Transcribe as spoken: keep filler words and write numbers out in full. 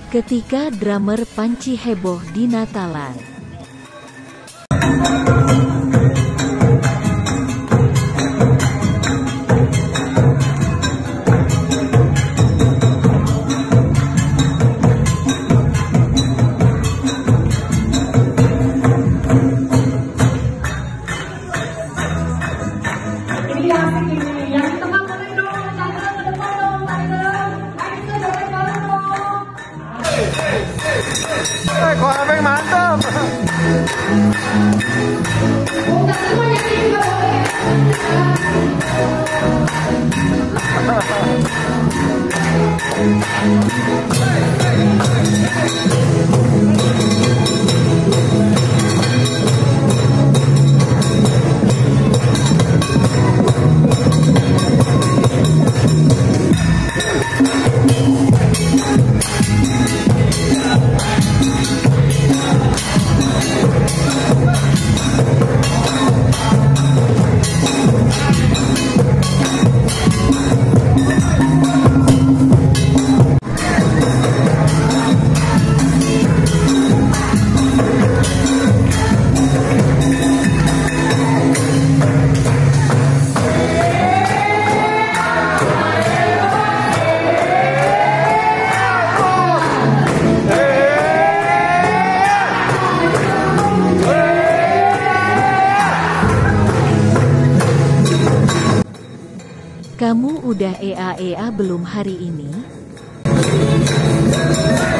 Ketika drummer Panci heboh di Natalan. Eh, kok Abeng mantap. Kamu udah E A E A belum hari ini?